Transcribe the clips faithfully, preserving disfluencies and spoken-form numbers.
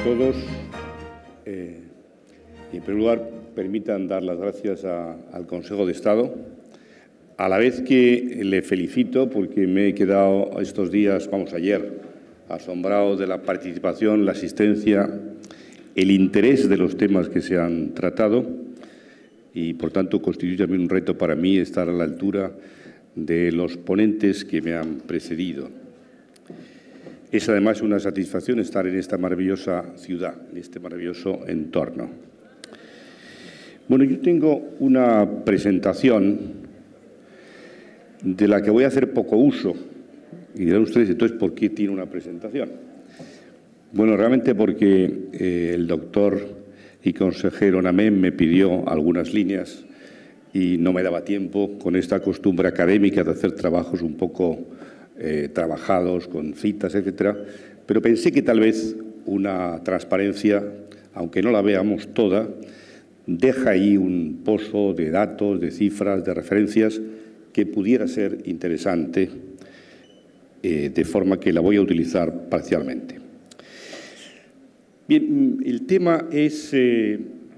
todos. Eh, en primer lugar, permitan dar las gracias a, al Consejo de Estado, a la vez que le felicito porque me he quedado estos días, vamos, ayer, asombrado de la participación, la asistencia, el interés de los temas que se han tratado y, por tanto, constituye también un reto para mí estar a la altura de los ponentes que me han precedido. Es además una satisfacción estar en esta maravillosa ciudad, en este maravilloso entorno. Bueno, yo tengo una presentación de la que voy a hacer poco uso. Y dirán ustedes, entonces, ¿por qué tiene una presentación? Bueno, realmente porque eh, el doctor y consejero Namén me pidió algunas líneas y no me daba tiempo con esta costumbre académica de hacer trabajos un poco eh, trabajados, con citas, etcétera. Pero pensé que tal vez una transparencia, aunque no la veamos toda, deja ahí un pozo de datos, de cifras, de referencias que pudiera ser interesante, eh, de forma que la voy a utilizar parcialmente. Bien, el tema es eh,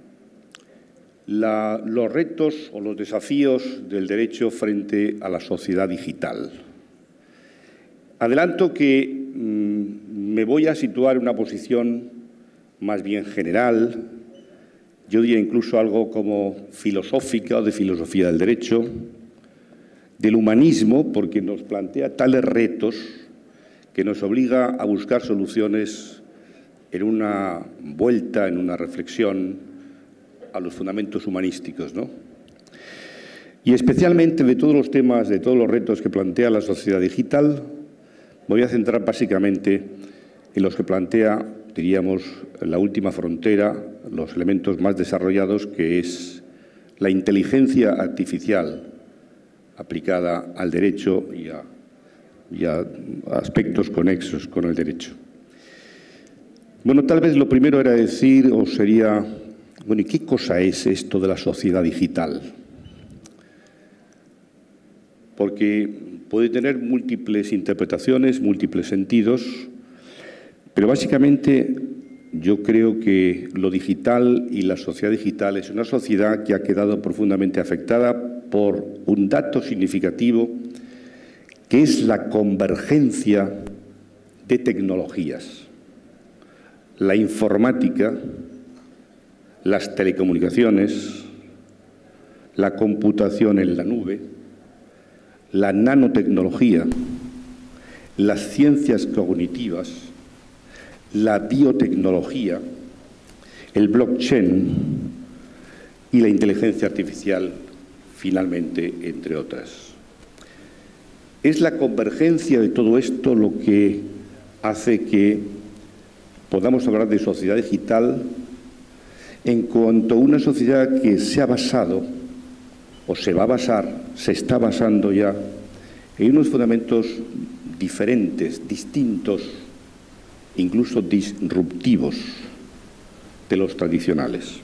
la, los retos o los desafíos del derecho frente a la sociedad digital. Adelanto que mmm, me voy a situar en una posición más bien general, yo diría incluso algo como filosófica o de filosofía del derecho, del humanismo, porque nos plantea tales retos que nos obliga a buscar soluciones en una vuelta, en una reflexión a los fundamentos humanísticos, ¿no? Y especialmente de todos los temas, de todos los retos que plantea la sociedad digital, me voy a centrar básicamente en los que plantea, diríamos, la última frontera, los elementos más desarrollados, que es la inteligencia artificial aplicada al derecho y a, y a aspectos conexos con el derecho. Bueno, tal vez lo primero era decir, o sería, bueno, ¿y qué cosa es esto de la sociedad digital? Porque puede tener múltiples interpretaciones, múltiples sentidos, pero básicamente yo creo que lo digital y la sociedad digital es una sociedad que ha quedado profundamente afectada por un dato significativo, que es la convergencia de tecnologías. La informática, las telecomunicaciones, la computación en la nube, la nanotecnología, las ciencias cognitivas, la biotecnología, el blockchain y la inteligencia artificial, finalmente, entre otras. Es la convergencia de todo esto lo que hace que podamos hablar de sociedad digital en cuanto a una sociedad que se ha basado, o se va a basar, se está basando ya, en unos fundamentos diferentes, distintos, incluso disruptivos de los tradicionales.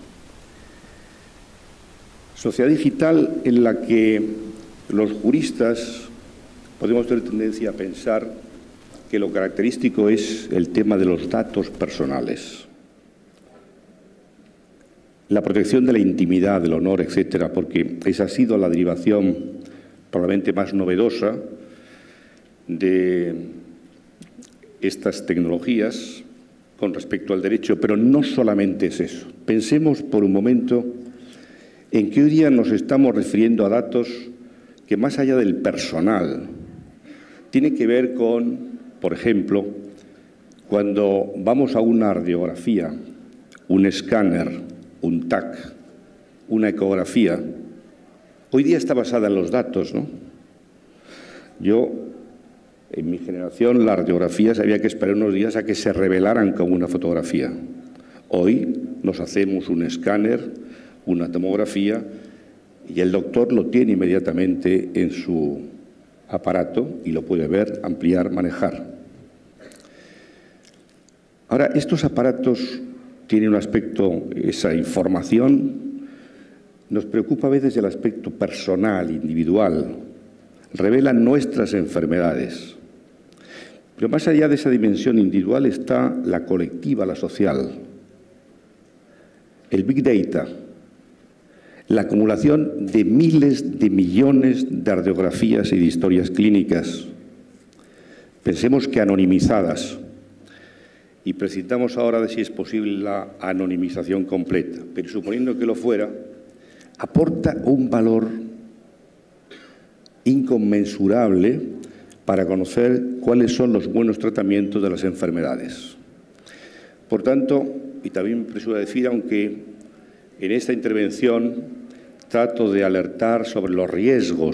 Sociedad digital en la que los juristas podemos tener tendencia a pensar que lo característico es el tema de los datos personales, la protección de la intimidad, del honor, etcétera, porque esa ha sido la derivación probablemente más novedosa de estas tecnologías con respecto al derecho, pero no solamente es eso. Pensemos por un momento en que hoy día nos estamos refiriendo a datos que, más allá del personal, tiene que ver con, por ejemplo, cuando vamos a una radiografía, un escáner, un T A C, una ecografía, hoy día está basada en los datos, ¿no? Yo, en mi generación, las radiografías había que esperar unos días a que se revelaran como una fotografía. Hoy nos hacemos un escáner, una tomografía, y el doctor lo tiene inmediatamente en su aparato y lo puede ver, ampliar, manejar. Ahora, estos aparatos tienen un aspecto, esa información nos preocupa a veces el aspecto personal, individual, revelan nuestras enfermedades. Pero más allá de esa dimensión individual está la colectiva, la social. El Big Data, la acumulación de miles de millones de radiografías y de historias clínicas, pensemos que anonimizadas, y prescindamos ahora de si es posible la anonimización completa, pero suponiendo que lo fuera, aporta un valor inconmensurable para conocer cuáles son los buenos tratamientos de las enfermedades. Por tanto, y también me apresuro a decir, aunque en esta intervención trato de alertar sobre los riesgos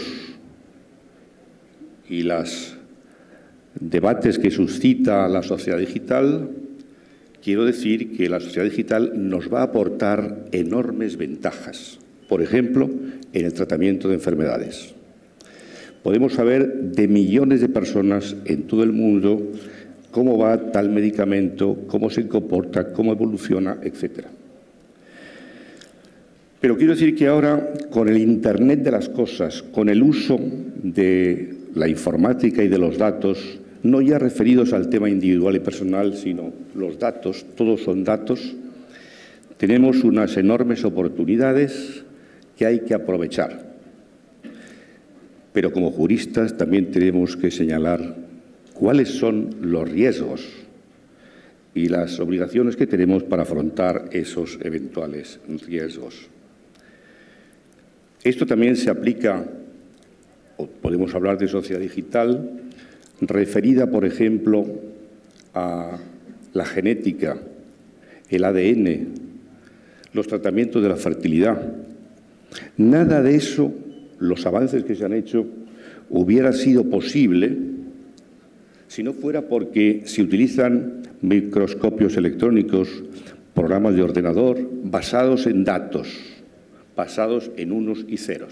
y los debates que suscita la sociedad digital, quiero decir que la sociedad digital nos va a aportar enormes ventajas, por ejemplo, en el tratamiento de enfermedades. Podemos saber de millones de personas en todo el mundo cómo va tal medicamento, cómo se comporta, cómo evoluciona, etcétera. Pero quiero decir que ahora, con el Internet de las cosas, con el uso de la informática y de los datos, no ya referidos al tema individual y personal, sino los datos, todos son datos, tenemos unas enormes oportunidades que hay que aprovechar. Pero como juristas también tenemos que señalar cuáles son los riesgos y las obligaciones que tenemos para afrontar esos eventuales riesgos. Esto también se aplica, o podemos hablar de sociedad digital, referida, por ejemplo, a la genética, el A D N, los tratamientos de la fertilidad. Nada de eso, los avances que se han hecho, hubiera sido posible si no fuera porque se utilizan microscopios electrónicos, programas de ordenador basados en datos, basados en unos y ceros.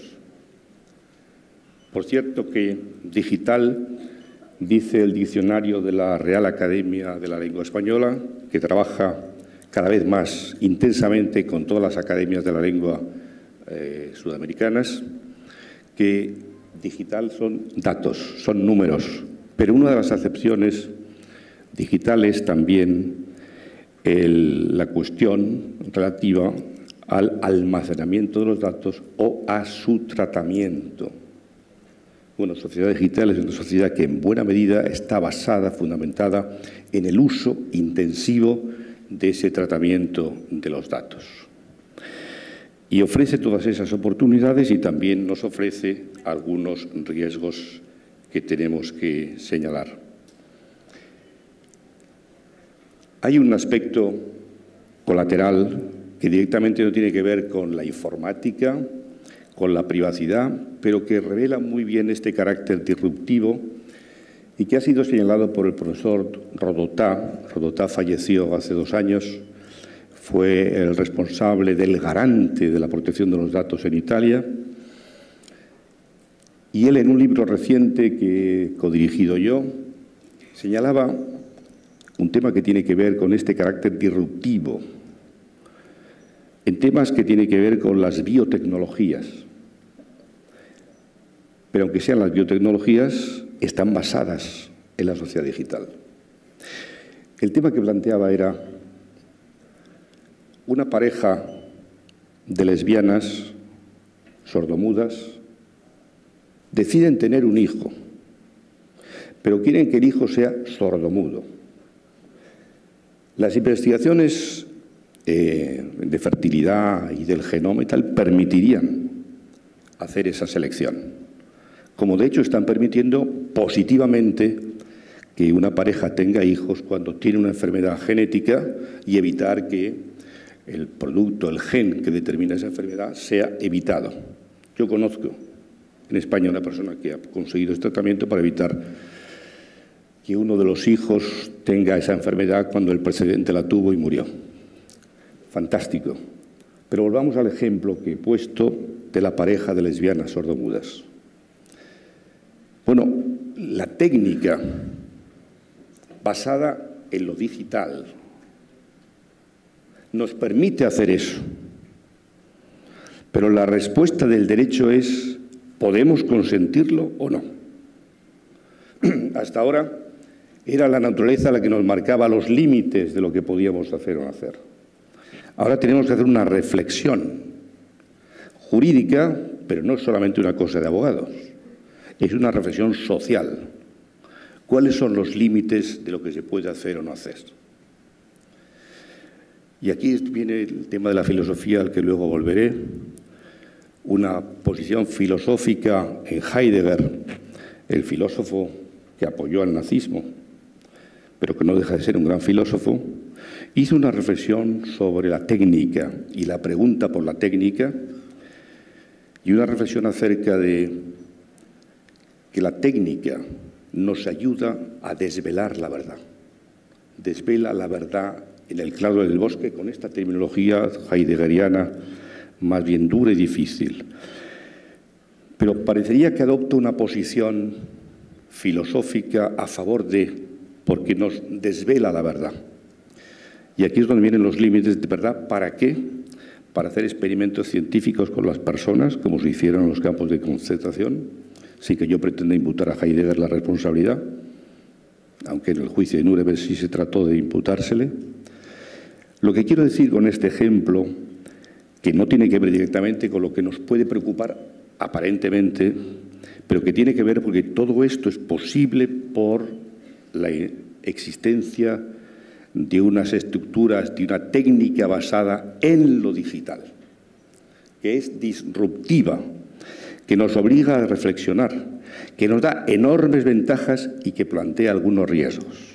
Por cierto que digital, dice el diccionario de la Real Academia de la Lengua Española, que trabaja cada vez más intensamente con todas las academias de la lengua eh, sudamericanas, que digital son datos, son números, pero una de las acepciones digitales también el, la cuestión relativa al almacenamiento de los datos o a su tratamiento. Bueno, sociedad digital es una sociedad que en buena medida está basada, fundamentada en el uso intensivo de ese tratamiento de los datos. Y ofrece todas esas oportunidades y también nos ofrece algunos riesgos que tenemos que señalar. Hay un aspecto colateral que directamente no tiene que ver con la informática, con la privacidad, pero que revela muy bien este carácter disruptivo y que ha sido señalado por el profesor Rodotà. Rodotà falleció hace dos años, fue el responsable del garante de la protección de los datos en Italia, y él en un libro reciente que he codirigido yo señalaba un tema que tiene que ver con este carácter disruptivo, en temas que tienen que ver con las biotecnologías. Pero aunque sean las biotecnologías, están basadas en la sociedad digital. El tema que planteaba era una pareja de lesbianas sordomudas deciden tener un hijo, pero quieren que el hijo sea sordomudo. Las investigaciones eh, de fertilidad y del genoma y tal permitirían hacer esa selección, como de hecho están permitiendo positivamente que una pareja tenga hijos cuando tiene una enfermedad genética y evitar que el producto, el gen que determina esa enfermedad sea evitado. Yo conozco en España una persona que ha conseguido este tratamiento para evitar que uno de los hijos tenga esa enfermedad cuando el precedente la tuvo y murió. Fantástico. Pero volvamos al ejemplo que he puesto de la pareja de lesbianas sordomudas. Bueno, la técnica basada en lo digital nos permite hacer eso. Pero la respuesta del derecho es, ¿podemos consentirlo o no? Hasta ahora, Era la naturaleza la que nos marcaba los límites de lo que podíamos hacer o no hacer. Ahora tenemos que hacer una reflexión jurídica, pero no es solamente una cosa de abogados, es una reflexión social. ¿Cuáles son los límites de lo que se puede hacer o no hacer? Y aquí viene el tema de la filosofía al que luego volveré. Una posición filosófica en Heidegger, el filósofo que apoyó al nazismo, pero que no deja de ser un gran filósofo, hizo una reflexión sobre la técnica y la pregunta por la técnica, y una reflexión acerca de que la técnica nos ayuda a desvelar la verdad. Desvela la verdad en el claro del bosque con esta terminología heideggeriana más bien dura y difícil. Pero parecería que adopta una posición filosófica a favor de, porque nos desvela la verdad. Y aquí es donde vienen los límites de verdad. ¿Para qué? Para hacer experimentos científicos con las personas, como se hicieron en los campos de concentración, sin que yo pretenda imputar a Heidegger la responsabilidad, aunque en el juicio de Nuremberg sí se trató de imputársele. Lo que quiero decir con este ejemplo, que no tiene que ver directamente con lo que nos puede preocupar aparentemente, pero que tiene que ver porque todo esto es posible por la existencia de unas estructuras, de una técnica basada en lo digital, que es disruptiva, que nos obliga a reflexionar, que nos da enormes ventajas y que plantea algunos riesgos.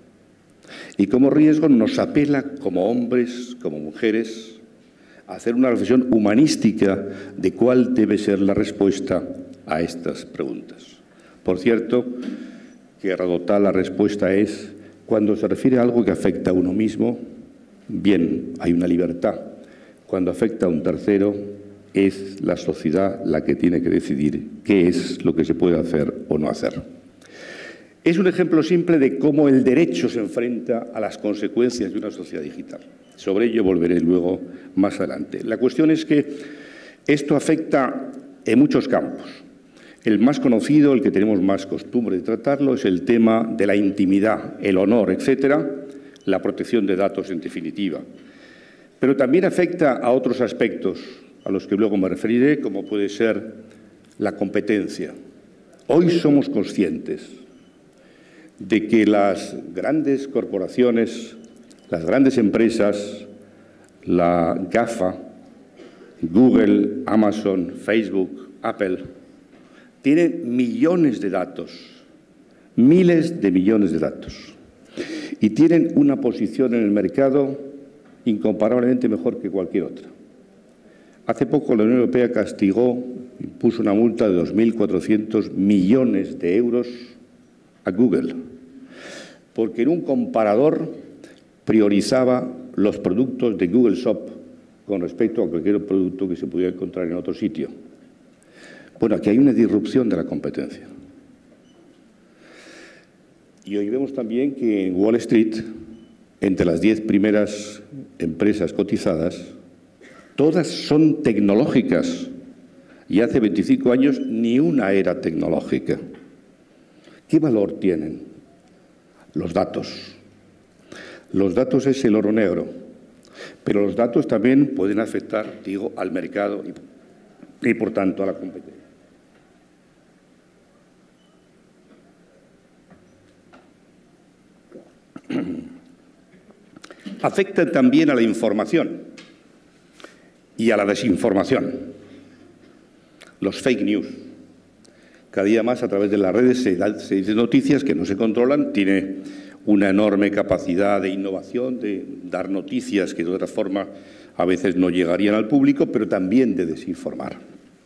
Y como riesgo nos apela como hombres, como mujeres, a hacer una reflexión humanística de cuál debe ser la respuesta a estas preguntas. Por cierto, que Radotal la respuesta es, cuando se refiere a algo que afecta a uno mismo, bien, hay una libertad. Cuando afecta a un tercero, es la sociedad la que tiene que decidir qué es lo que se puede hacer o no hacer. Es un ejemplo simple de cómo el derecho se enfrenta a las consecuencias de una sociedad digital. Sobre ello volveré luego más adelante. La cuestión es que esto afecta en muchos campos. El más conocido, el que tenemos más costumbre de tratarlo, es el tema de la intimidad, el honor, etcétera, la protección de datos en definitiva. Pero también afecta a otros aspectos a los que luego me referiré, como puede ser la competencia. Hoy somos conscientes de que las grandes corporaciones, las grandes empresas, la GAFA, Google, Amazon, Facebook, Apple, tienen millones de datos, miles de millones de datos, y tienen una posición en el mercado incomparablemente mejor que cualquier otra. Hace poco la Unión Europea castigó, impuso una multa de dos mil cuatrocientos millones de euros a Google, porque en un comparador priorizaba los productos de Google Shop con respecto a cualquier producto que se pudiera encontrar en otro sitio. Bueno, aquí hay una disrupción de la competencia. Y hoy vemos también que en Wall Street, entre las diez primeras empresas cotizadas, todas son tecnológicas. Y hace veinticinco años ni una era tecnológica. ¿Qué valor tienen? Los datos. Los datos es el oro negro, pero los datos también pueden afectar, digo, al mercado y, y por tanto, a la competencia. Afectan también a la información y a la desinformación. Los fake news. Cada día más a través de las redes se, da, se dicen noticias que no se controlan, tiene una enorme capacidad de innovación, de dar noticias que de otra forma a veces no llegarían al público, pero también de desinformar.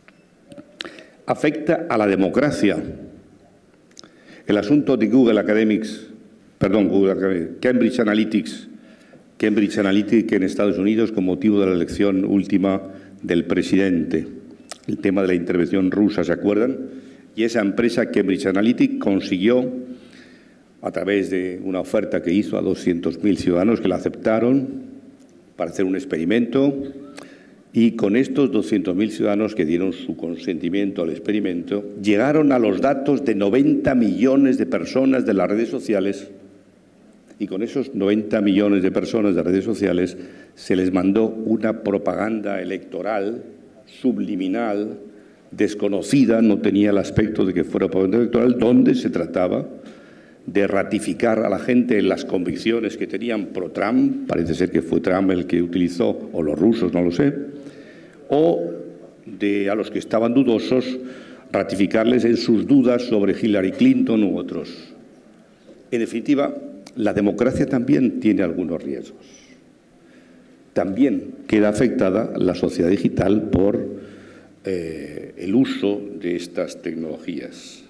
Afecta a la democracia. El asunto de Google Academics, perdón, Google, Cambridge Analytics, Cambridge Analytica en Estados Unidos con motivo de la elección última del presidente. El tema de la intervención rusa, ¿se acuerdan? Y esa empresa, Cambridge Analytica, consiguió, a través de una oferta que hizo a doscientos mil ciudadanos que la aceptaron para hacer un experimento, y con estos doscientos mil ciudadanos que dieron su consentimiento al experimento, llegaron a los datos de noventa millones de personas de las redes sociales, y con esos noventa millones de personas de redes sociales se les mandó una propaganda electoral subliminal, desconocida, no tenía el aspecto de que fuera propaganda electoral, donde se trataba de ratificar a la gente en las convicciones que tenían pro-Trump, parece ser que fue Trump el que utilizó, o los rusos, no lo sé, o de a los que estaban dudosos, ratificarles en sus dudas sobre Hillary Clinton u otros. En definitiva, la democracia también tiene algunos riesgos. También queda afectada la sociedad digital por eh, el uso de estas tecnologías.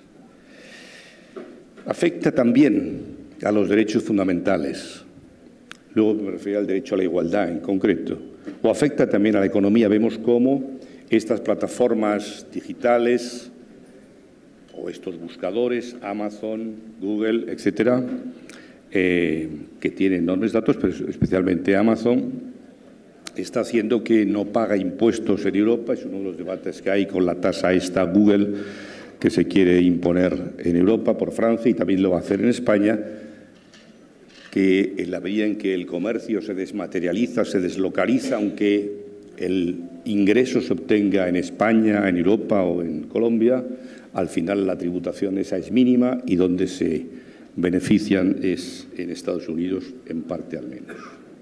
Afecta también a los derechos fundamentales. Luego me refiero al derecho a la igualdad en concreto. O afecta también a la economía. Vemos cómo estas plataformas digitales o estos buscadores, Amazon, Google, etcétera, eh, que tienen enormes datos, pero especialmente Amazon, está haciendo que no paga impuestos en Europa. Es uno de los debates que hay con la tasa esta Google, que se quiere imponer en Europa por Francia y también lo va a hacer en España, que en la medida en que el comercio se desmaterializa, se deslocaliza, aunque el ingreso se obtenga en España, en Europa o en Colombia, al final la tributación esa es mínima y donde se benefician es en Estados Unidos, en parte al menos.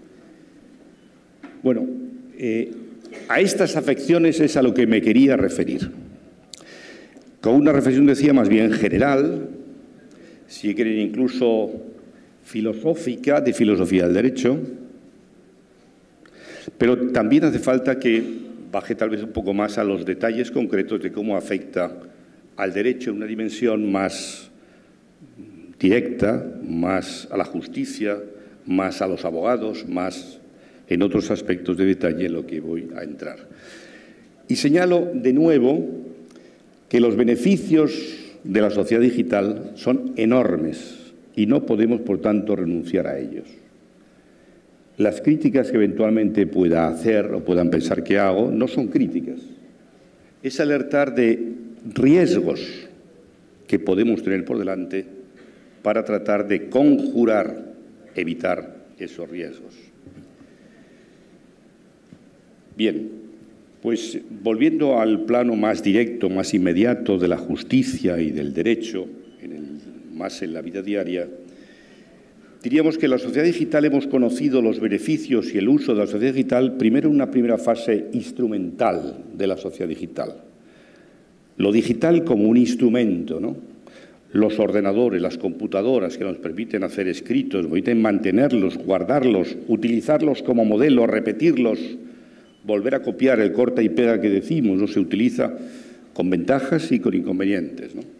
Bueno, eh, a estas afecciones es a lo que me quería referir. Con una reflexión, decía, más bien general, si quieren incluso filosófica, de filosofía del derecho, pero también hace falta que baje tal vez un poco más a los detalles concretos de cómo afecta al derecho en una dimensión más directa, más a la justicia, más a los abogados, más en otros aspectos de detalle en lo que voy a entrar. Y señalo de nuevo que los beneficios de la sociedad digital son enormes y no podemos, por tanto, renunciar a ellos. Las críticas que eventualmente pueda hacer o puedan pensar que hago no son críticas. Es alertar de riesgos que podemos tener por delante para tratar de conjurar, evitar esos riesgos. Bien. Pues volviendo al plano más directo, más inmediato de la justicia y del derecho, en el, más en la vida diaria, diríamos que en la sociedad digital hemos conocido los beneficios y el uso de la sociedad digital primero en una primera fase instrumental de la sociedad digital. Lo digital como un instrumento, ¿no? Los ordenadores, las computadoras que nos permiten hacer escritos, permiten mantenerlos, guardarlos, utilizarlos como modelo, repetirlos, volver a copiar el corta y pega que decimos, no se utiliza con ventajas y con inconvenientes, ¿no?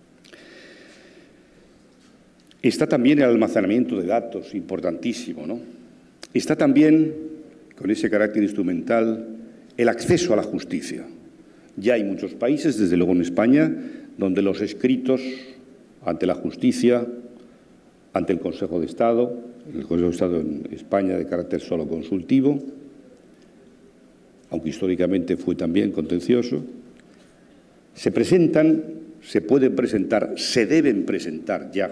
Está también el almacenamiento de datos, importantísimo, ¿no? Está también, con ese carácter instrumental, el acceso a la justicia. Ya hay muchos países, desde luego en España, donde los escritos ante la justicia, ante el Consejo de Estado, el Consejo de Estado en España de carácter solo consultivo, aunque históricamente fue también contencioso, se presentan, se pueden presentar, se deben presentar ya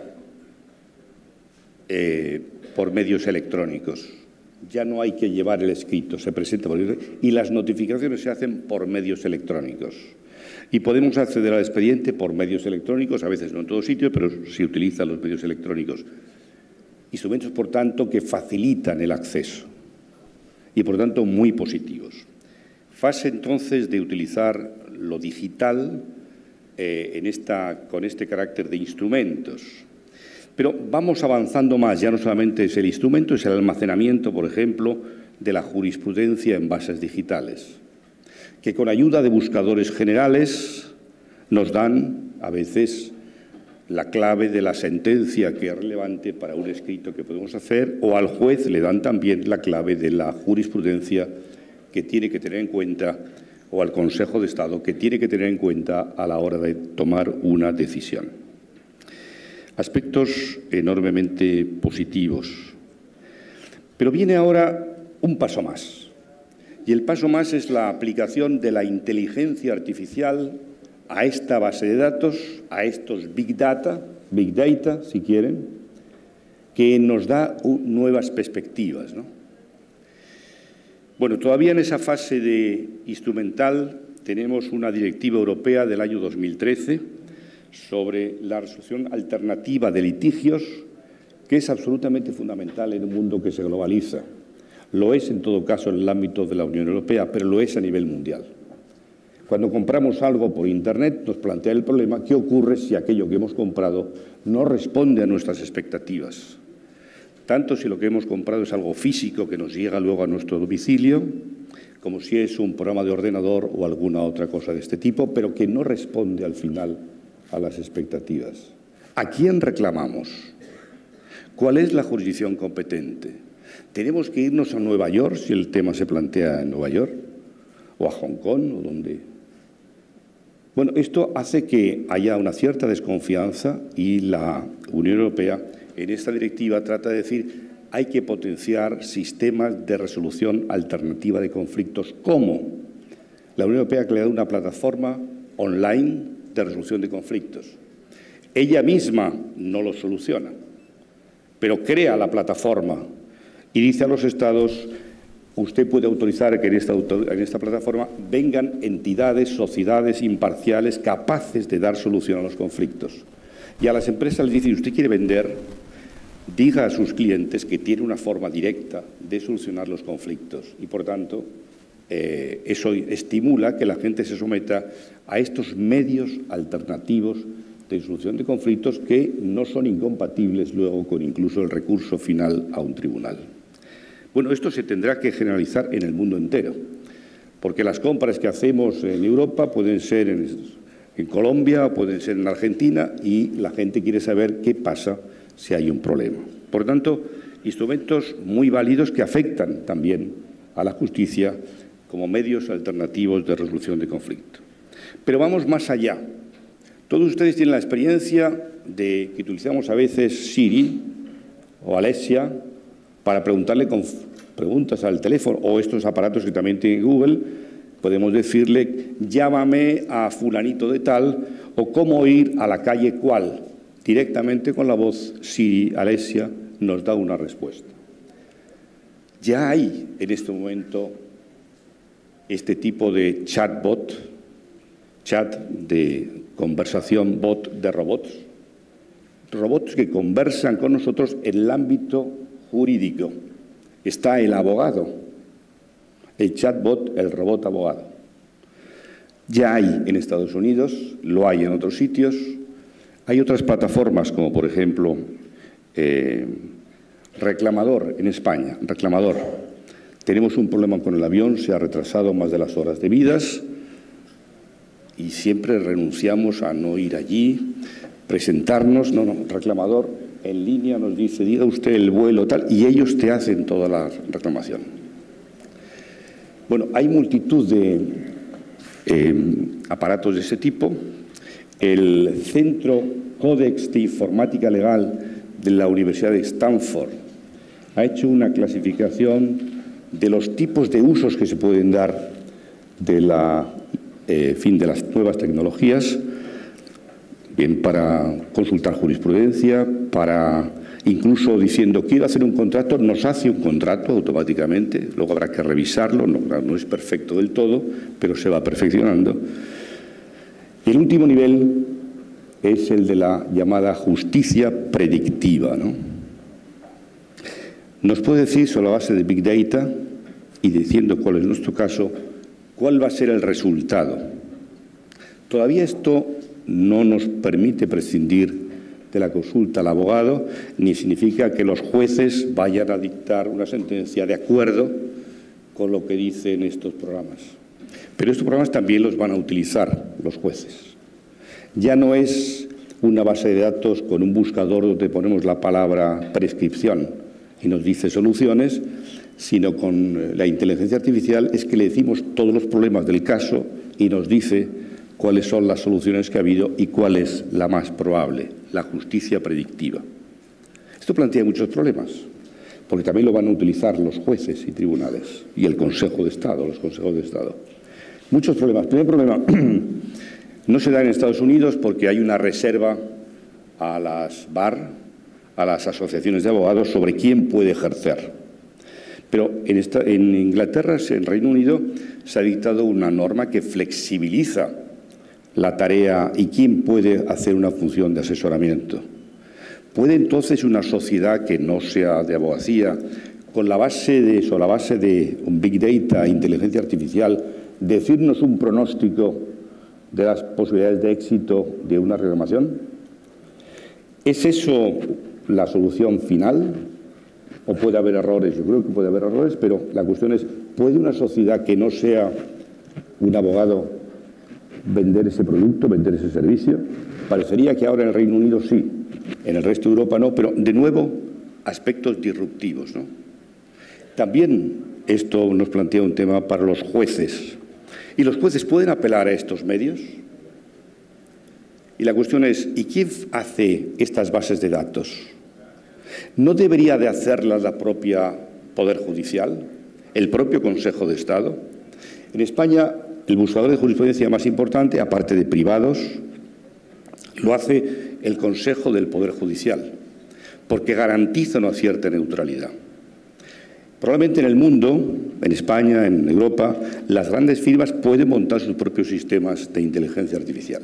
eh, por medios electrónicos. Ya no hay que llevar el escrito, se presenta por y las notificaciones se hacen por medios electrónicos. Y podemos acceder al expediente por medios electrónicos, a veces no en todo sitio, pero se utilizan los medios electrónicos. Instrumentos, por tanto, que facilitan el acceso y, por tanto, muy positivos. Fase, entonces, de utilizar lo digital eh, en esta, con este carácter de instrumentos. Pero vamos avanzando más, ya no solamente es el instrumento, es el almacenamiento, por ejemplo, de la jurisprudencia en bases digitales, que con ayuda de buscadores generales nos dan, a veces, la clave de la sentencia que es relevante para un escrito que podemos hacer, o al juez le dan también la clave de la jurisprudencia que tiene que tener en cuenta, o al Consejo de Estado, que tiene que tener en cuenta a la hora de tomar una decisión. Aspectos enormemente positivos. Pero viene ahora un paso más. Y el paso más es la aplicación de la inteligencia artificial a esta base de datos, a estos Big Data, Big Data, si quieren, que nos da nuevas perspectivas, ¿no? Bueno, todavía en esa fase de instrumental tenemos una directiva europea del año dos mil trece sobre la resolución alternativa de litigios, que es absolutamente fundamental en un mundo que se globaliza. Lo es, en todo caso, en el ámbito de la Unión Europea, pero lo es a nivel mundial. Cuando compramos algo por Internet, nos plantea el problema: ¿qué ocurre si aquello que hemos comprado no responde a nuestras expectativas? Tanto si lo que hemos comprado es algo físico que nos llega luego a nuestro domicilio, como si es un programa de ordenador o alguna otra cosa de este tipo, pero que no responde al final a las expectativas. ¿A quién reclamamos? ¿Cuál es la jurisdicción competente? ¿Tenemos que irnos a Nueva York si el tema se plantea en Nueva York? ¿O a Hong Kong? ¿O dónde? Bueno, esto hace que haya una cierta desconfianza y la Unión Europea en esta directiva trata de decir: hay que potenciar sistemas de resolución alternativa de conflictos. ¿Cómo? La Unión Europea ha creado una plataforma online de resolución de conflictos. Ella misma no los soluciona, pero crea la plataforma y dice a los Estados: usted puede autorizar que en esta, en esta plataforma vengan entidades, sociedades imparciales capaces de dar solución a los conflictos. Y a las empresas les dice: si usted quiere vender, diga a sus clientes que tiene una forma directa de solucionar los conflictos. Y, por tanto, eh, eso estimula que la gente se someta a estos medios alternativos de solución de conflictos que no son incompatibles luego con incluso el recurso final a un tribunal. Bueno, esto se tendrá que generalizar en el mundo entero, porque las compras que hacemos en Europa pueden ser en, en Colombia o pueden ser en Argentina, y la gente quiere saber qué pasa si hay un problema. Por tanto, instrumentos muy válidos que afectan también a la justicia como medios alternativos de resolución de conflicto. Pero vamos más allá. Todos ustedes tienen la experiencia de que utilizamos a veces Siri o Alexia para preguntarle con preguntas al teléfono, o estos aparatos que también tiene Google. Podemos decirle: llámame a fulanito de tal, o cómo ir a la calle cual. Directamente con la voz Siri, Alexia, nos da una respuesta. Ya hay en este momento este tipo de chatbot, chat de conversación, bot de robots, robots que conversan con nosotros en el ámbito jurídico. Está el abogado, el chatbot, el robot abogado. Ya hay en Estados Unidos, lo hay en otros sitios. Hay otras plataformas, como por ejemplo eh, Reclamador en España. Reclamador. Tenemos un problema con el avión, se ha retrasado más de las horas debidas y siempre renunciamos a no ir allí, presentarnos. No, no, Reclamador en línea nos dice: diga usted el vuelo tal, y ellos te hacen toda la reclamación. Bueno, hay multitud de eh, aparatos de ese tipo. El Centro Codex de Informática Legal de la Universidad de Stanford ha hecho una clasificación de los tipos de usos que se pueden dar de, la, eh, fin, de las nuevas tecnologías, bien para consultar jurisprudencia, para incluso diciendo: quiero hacer un contrato, nos hace un contrato automáticamente, luego habrá que revisarlo, no, no es perfecto del todo, pero se va perfeccionando. El último nivel es el de la llamada justicia predictiva, ¿no? Nos puede decir, sobre la base de Big Data y diciendo cuál es nuestro caso, cuál va a ser el resultado. Todavía esto no nos permite prescindir de la consulta al abogado, ni significa que los jueces vayan a dictar una sentencia de acuerdo con lo que dicen estos programas. Pero estos programas también los van a utilizar los jueces. Ya no es una base de datos con un buscador donde ponemos la palabra prescripción y nos dice soluciones, sino con la inteligencia artificial es que le decimos todos los problemas del caso y nos dice cuáles son las soluciones que ha habido y cuál es la más probable, la justicia predictiva. Esto plantea muchos problemas, porque también lo van a utilizar los jueces y tribunales y el Consejo de Estado, los consejos de Estado. Muchos problemas. Primer problema, no se da en Estados Unidos porque hay una reserva a las bar, a las asociaciones de abogados sobre quién puede ejercer. Pero en, esta, en Inglaterra, en Reino Unido, se ha dictado una norma que flexibiliza la tarea y quién puede hacer una función de asesoramiento. ¿Puede entonces una sociedad que no sea de abogacía, con la base de eso, la base de un Big Data, inteligencia artificial, decirnos un pronóstico de las posibilidades de éxito de una reclamación? ¿Es eso la solución final? ¿O puede haber errores? Yo creo que puede haber errores, pero la cuestión es, ¿puede una sociedad que no sea un abogado vender ese producto, vender ese servicio? Parecería que ahora en el Reino Unido sí, en el resto de Europa no, pero de nuevo aspectos disruptivos, ¿no? También esto nos plantea un tema para los jueces. ¿Y los jueces pueden apelar a estos medios? Y la cuestión es, ¿y quién hace estas bases de datos? ¿No debería de hacerlas la propia Poder Judicial, el propio Consejo de Estado? En España, el buscador de jurisprudencia más importante, aparte de privados, lo hace el Consejo del Poder Judicial, porque garantiza una cierta neutralidad. Probablemente en el mundo, en España, en Europa, las grandes firmas pueden montar sus propios sistemas de inteligencia artificial.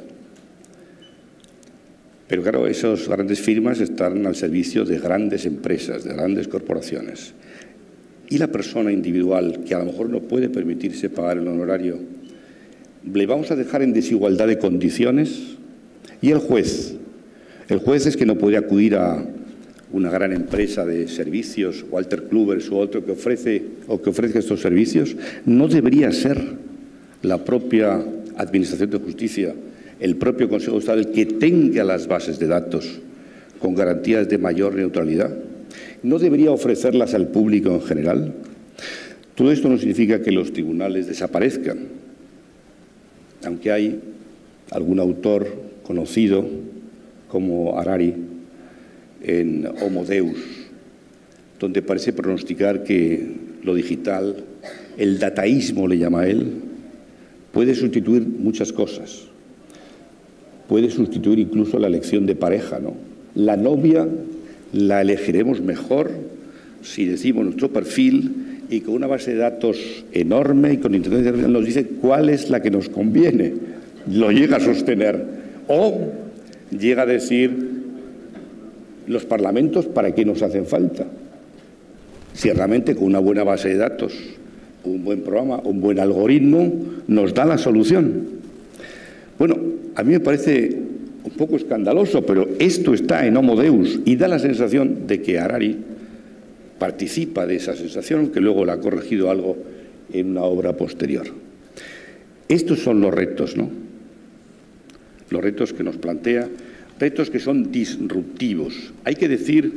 Pero claro, esas grandes firmas están al servicio de grandes empresas, de grandes corporaciones. Y la persona individual, que a lo mejor no puede permitirse pagar el honorario, ¿le vamos a dejar en desigualdad de condiciones? Y el juez. El juez es que no puede acudir a una gran empresa de servicios, Walter Kluivers u otro que ofrece o que ofrezca estos servicios. ¿No debería ser la propia Administración de Justicia, el propio Consejo de Estado, el que tenga las bases de datos con garantías de mayor neutralidad? ¿No debería ofrecerlas al público en general? Todo esto no significa que los tribunales desaparezcan, aunque hay algún autor conocido como Harari en Homo Deus, donde parece pronosticar que lo digital, el dataísmo le llama a él, puede sustituir muchas cosas. Puede sustituir incluso la elección de pareja, ¿no? La novia la elegiremos mejor si decimos nuestro perfil y con una base de datos enorme y con inteligencia artificial nos dice cuál es la que nos conviene. Lo llega a sostener. O llega a decir, los parlamentos, ¿para qué nos hacen falta? Si realmente con una buena base de datos, un buen programa, un buen algoritmo, nos da la solución. Bueno, a mí me parece un poco escandaloso, pero esto está en Homo Deus y da la sensación de que Harari participa de esa sensación, que luego la ha corregido algo en una obra posterior. Estos son los retos, ¿no? Los retos que nos plantea, retos que son disruptivos. Hay que decir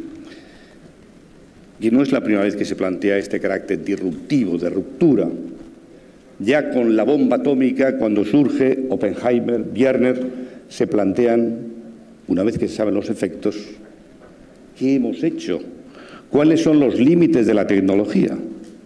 que no es la primera vez que se plantea este carácter disruptivo, de ruptura. Ya con la bomba atómica, cuando surge Oppenheimer, Werner, se plantean, una vez que se saben los efectos, ¿qué hemos hecho? ¿Cuáles son los límites de la tecnología?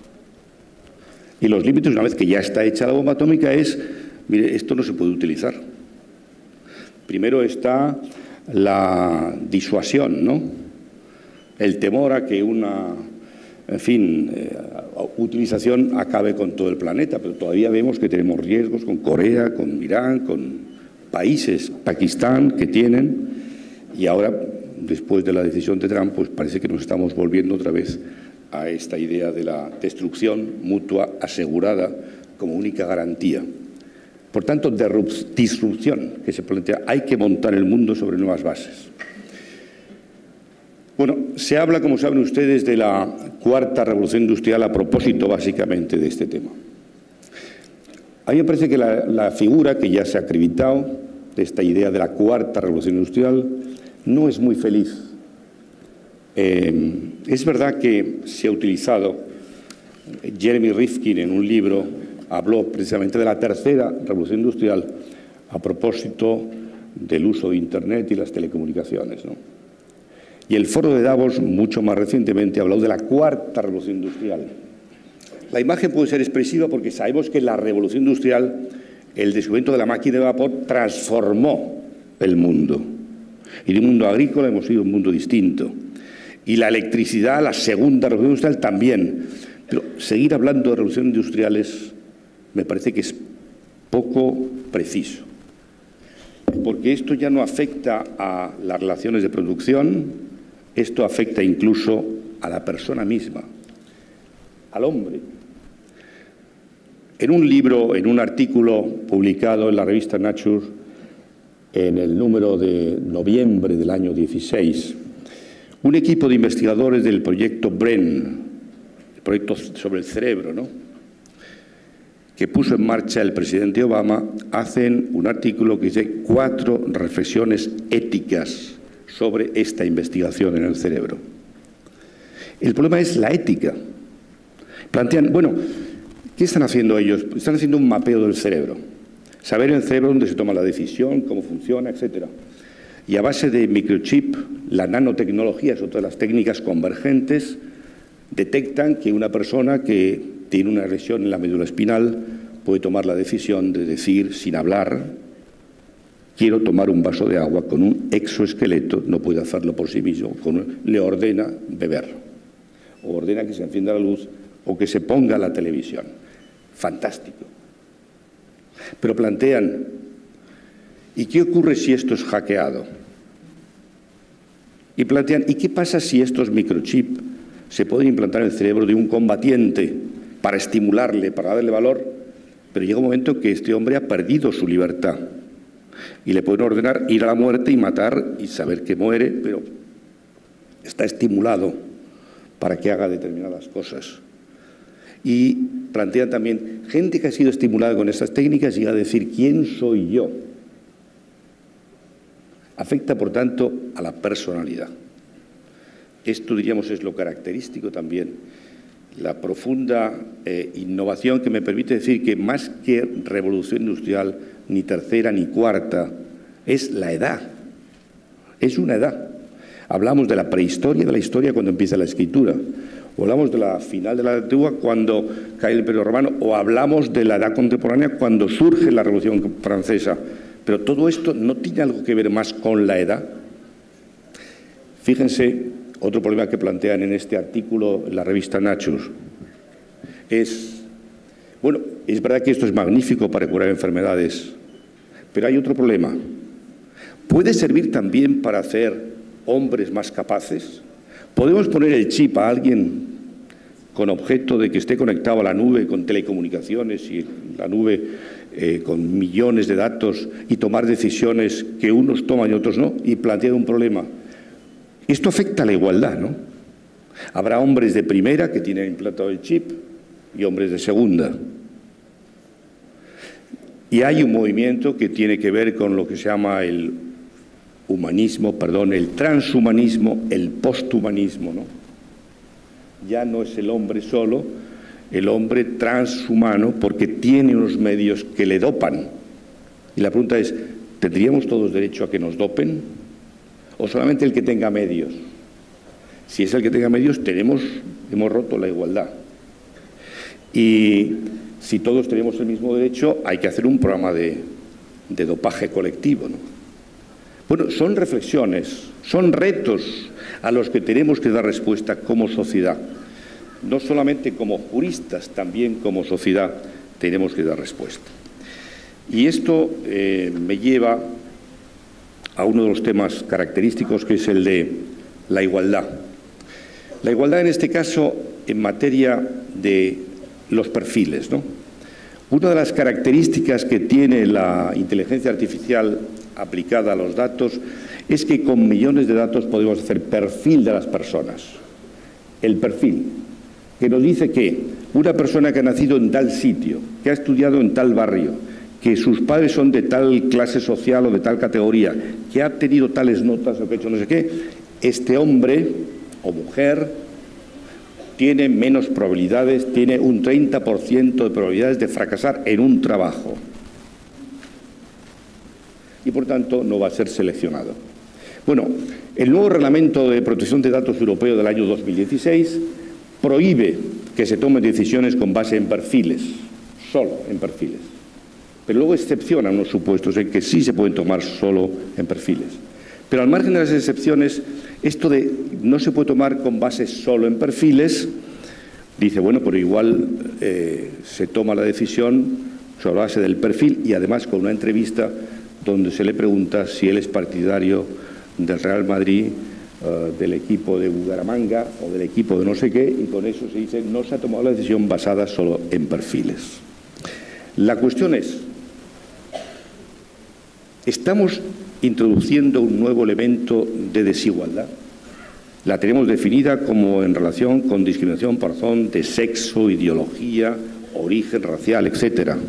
Y los límites, una vez que ya está hecha la bomba atómica, es, mire, esto no se puede utilizar. Primero está la disuasión, ¿no? El temor a que una, en fin, eh, utilización acabe con todo el planeta, pero todavía vemos que tenemos riesgos con Corea, con Irán, con países, Pakistán, que tienen, y ahora, después de la decisión de Trump, pues parece que nos estamos volviendo otra vez a esta idea de la destrucción mutua asegurada como única garantía. Por tanto, disrupción que se plantea, hay que montar el mundo sobre nuevas bases. Bueno, se habla, como saben ustedes, de la cuarta revolución industrial a propósito, básicamente, de este tema. A mí me parece que la, la figura que ya se ha acreditado de esta idea de la cuarta revolución industrial no es muy feliz. Eh, es verdad que se ha utilizado, Jeremy Rifkin en un libro habló precisamente de la tercera revolución industrial a propósito del uso de Internet y las telecomunicaciones, ¿no? Y el foro de Davos, mucho más recientemente, ha hablado de la cuarta revolución industrial. La imagen puede ser expresiva porque sabemos que la revolución industrial, el descubrimiento de la máquina de vapor, transformó el mundo. Y de un mundo agrícola hemos ido a un mundo distinto. Y la electricidad, la segunda revolución industrial, también. Pero seguir hablando de revoluciones industriales me parece que es poco preciso. Porque esto ya no afecta a las relaciones de producción, esto afecta incluso a la persona misma, al hombre. En un libro, en un artículo publicado en la revista Nature, en el número de noviembre del año dieciséis, un equipo de investigadores del proyecto BRAIN, el proyecto sobre el cerebro, ¿no?, que puso en marcha el presidente Obama, hacen un artículo que dice cuatro reflexiones éticas sobre esta investigación en el cerebro. El problema es la ética. Plantean, bueno, ¿qué están haciendo ellos? Están haciendo un mapeo del cerebro. Saber en el cerebro dónde se toma la decisión, cómo funciona, etcétera. Y a base de microchip, la nanotecnología, es otra de las técnicas convergentes, detectan que una persona que tiene una lesión en la médula espinal puede tomar la decisión de decir, sin hablar, quiero tomar un vaso de agua con un exoesqueleto, no puede hacerlo por sí mismo, con un, le ordena beber, o ordena que se encienda la luz, o que se ponga la televisión. Fantástico. Pero plantean, ¿y qué ocurre si esto es hackeado? Y plantean, ¿y qué pasa si estos microchips se pueden implantar en el cerebro de un combatiente para estimularle, para darle valor? Pero llega un momento que este hombre ha perdido su libertad y le pueden ordenar ir a la muerte y matar y saber que muere, pero está estimulado para que haga determinadas cosas. Y plantean también, gente que ha sido estimulada con estas técnicas llega a decir, ¿quién soy yo? Afecta, por tanto, a la personalidad. Esto, diríamos, es lo característico también, la profunda eh, innovación que me permite decir que más que revolución industrial, ni tercera ni cuarta, es la edad. Es una edad. Hablamos de la prehistoria de la historia cuando empieza la escritura, o hablamos de la final de la edad antigua cuando cae el Imperio Romano, o hablamos de la edad contemporánea cuando surge la Revolución Francesa. Pero todo esto no tiene algo que ver más con la edad. Fíjense, otro problema que plantean en este artículo en la revista Nature es, bueno, es verdad que esto es magnífico para curar enfermedades, pero hay otro problema. ¿Puede servir también para hacer hombres más capaces? ¿Podemos poner el chip a alguien con objeto de que esté conectado a la nube con telecomunicaciones y la nube eh, con millones de datos y tomar decisiones que unos toman y otros no? Y plantear un problema. Esto afecta a la igualdad, ¿no? Habrá hombres de primera que tienen implantado el chip y hombres de segunda. Y hay un movimiento que tiene que ver con lo que se llama el humanismo, perdón, el transhumanismo, el posthumanismo, ¿no? Ya no es el hombre solo, el hombre transhumano, porque tiene unos medios que le dopan. Y la pregunta es, ¿tendríamos todos derecho a que nos dopen? ¿O solamente el que tenga medios? Si es el que tenga medios, tenemos, hemos roto la igualdad. Y si todos tenemos el mismo derecho, hay que hacer un programa de, de dopaje colectivo, ¿no? Bueno, son reflexiones, son retos a los que tenemos que dar respuesta como sociedad. No solamente como juristas, también como sociedad tenemos que dar respuesta. Y esto eh, me lleva a uno de los temas característicos, que es el de la igualdad. La igualdad en este caso en materia de los perfiles, ¿no? Una de las características que tiene la inteligencia artificial aplicada a los datos es que con millones de datos podemos hacer perfil de las personas. El perfil, que nos dice que una persona que ha nacido en tal sitio, que ha estudiado en tal barrio, que sus padres son de tal clase social o de tal categoría, que ha tenido tales notas o que ha hecho no sé qué, este hombre o mujer tiene menos probabilidades, tiene un treinta por ciento de probabilidades de fracasar en un trabajo. Y por tanto no va a ser seleccionado. Bueno, el nuevo Reglamento de Protección de Datos Europeo del año dos mil dieciséis prohíbe que se tomen decisiones con base en perfiles, solo en perfiles. Pero luego excepciona unos supuestos en que sí se pueden tomar solo en perfiles. Pero al margen de las excepciones, esto de no se puede tomar con base solo en perfiles, dice, bueno, pero igual eh, se toma la decisión sobre la base del perfil y además con una entrevista donde se le pregunta si él es partidario del Real Madrid, uh, del equipo de Bucaramanga o del equipo de no sé qué, y con eso se dice no se ha tomado la decisión basada solo en perfiles. La cuestión es, ¿estamos introduciendo un nuevo elemento de desigualdad? La tenemos definida como en relación con discriminación por razón de sexo, ideología, origen racial, etcétera.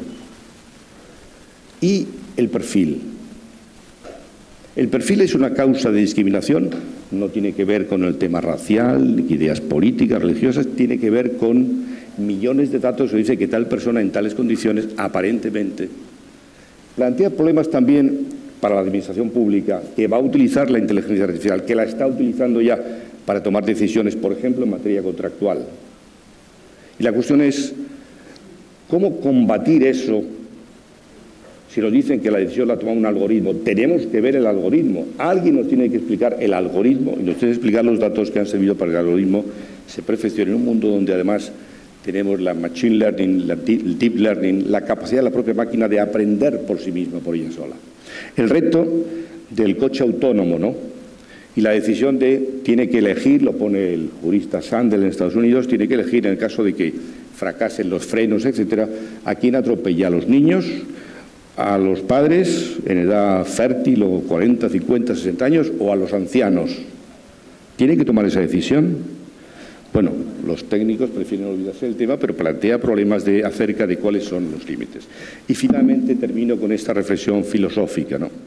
Y el perfil. El perfil es una causa de discriminación, no tiene que ver con el tema racial, ideas políticas, religiosas, tiene que ver con millones de datos que dice que tal persona en tales condiciones, aparentemente, plantea problemas también para la administración pública, que va a utilizar la inteligencia artificial, que la está utilizando ya para tomar decisiones, por ejemplo, en materia contractual. Y la cuestión es, ¿cómo combatir eso? Si nos dicen que la decisión la toma un algoritmo, tenemos que ver el algoritmo. Alguien nos tiene que explicar el algoritmo y nos tiene que explicar los datos que han servido para que el algoritmo se perfeccione en un mundo donde además tenemos la machine learning, la deep, deep learning, la capacidad de la propia máquina de aprender por sí misma, por ella sola. El reto del coche autónomo, ¿no? Y la decisión de, tiene que elegir, lo pone el jurista Sandel en Estados Unidos, tiene que elegir en el caso de que fracasen los frenos, etcétera, a quién atropella, a los niños, a los padres en edad fértil o cuarenta, cincuenta, sesenta años o a los ancianos. ¿Tiene que tomar esa decisión? Bueno, los técnicos prefieren olvidarse del tema, pero plantea problemas de, acerca de cuáles son los límites. Y finalmente termino con esta reflexión filosófica, ¿no?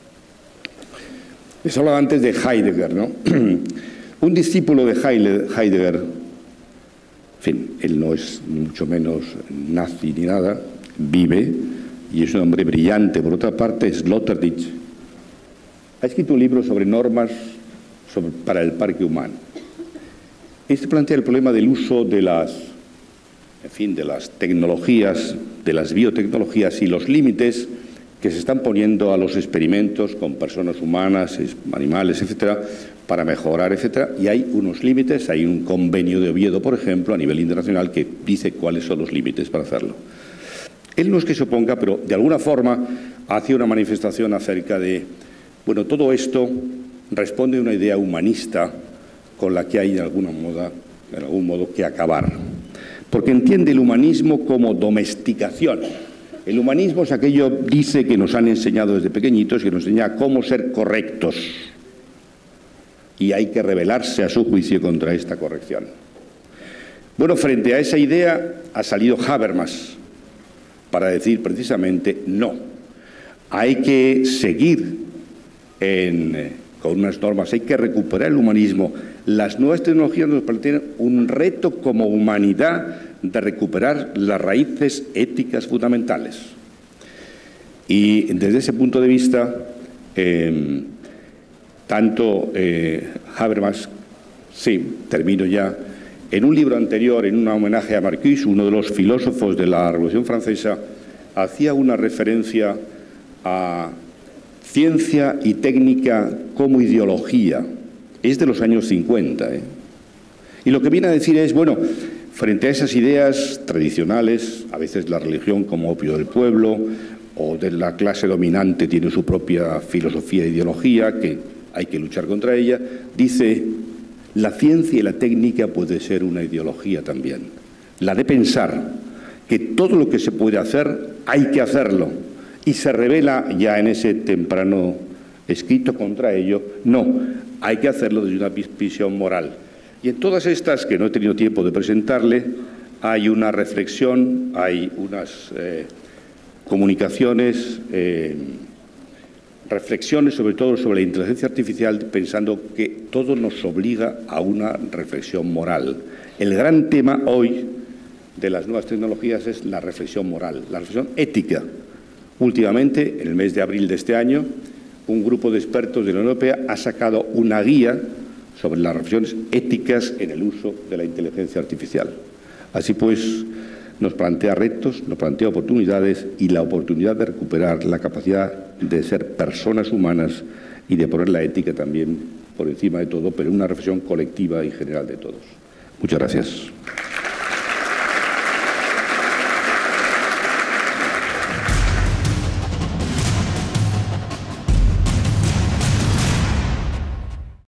Les hablaba antes de Heidegger, ¿no? Un discípulo de Heidegger, en fin, él no es mucho menos nazi ni nada, vive, y es un hombre brillante. Por otra parte, Sloterdijk ha escrito un libro sobre normas sobre, para el parque humano. Este plantea el problema del uso de las, en fin, de las tecnologías, de las biotecnologías y los límites que se están poniendo a los experimentos con personas humanas, animales, etcétera, para mejorar, etcétera. Y hay unos límites, hay un convenio de Oviedo, por ejemplo, a nivel internacional, que dice cuáles son los límites para hacerlo. Él no es que se oponga, pero de alguna forma hace una manifestación acerca de, bueno, todo esto responde a una idea humanista con la que hay de alguna moda, de algún modo que acabar. Porque entiende el humanismo como domesticación. El humanismo es aquello, dice, que nos han enseñado desde pequeñitos, que nos enseña cómo ser correctos. Y hay que rebelarse a su juicio contra esta corrección. Bueno, frente a esa idea ha salido Habermas para decir precisamente no. Hay que seguir en, eh, con unas normas, hay que recuperar el humanismo. Las nuevas tecnologías nos plantean un reto como humanidad de recuperar las raíces éticas fundamentales. Y desde ese punto de vista, eh, tanto eh, Habermas, sí, termino ya, en un libro anterior, en un homenaje a Marcuse, uno de los filósofos de la Revolución Francesa, hacía una referencia a ciencia y técnica como ideología. Es de los años cincuenta. ¿eh? Y lo que viene a decir es, bueno, frente a esas ideas tradicionales, a veces la religión como opio del pueblo, o de la clase dominante tiene su propia filosofía e ideología, que hay que luchar contra ella, dice, la ciencia y la técnica puede ser una ideología también. La de pensar que todo lo que se puede hacer, hay que hacerlo. Y se revela ya en ese temprano escrito contra ello, no, hay que hacerlo desde una visión moral. Y en todas estas, que no he tenido tiempo de presentarle, hay una reflexión, hay unas eh, comunicaciones, eh, reflexiones sobre todo sobre la inteligencia artificial, pensando que todo nos obliga a una reflexión moral. El gran tema hoy de las nuevas tecnologías es la reflexión moral, la reflexión ética. Últimamente, en el mes de abril de este año, un grupo de expertos de la Unión Europea ha sacado una guía sobre las reflexiones éticas en el uso de la inteligencia artificial. Así pues, nos plantea retos, nos plantea oportunidades y la oportunidad de recuperar la capacidad de ser personas humanas y de poner la ética también por encima de todo, pero en una reflexión colectiva y general de todos. Muchas gracias.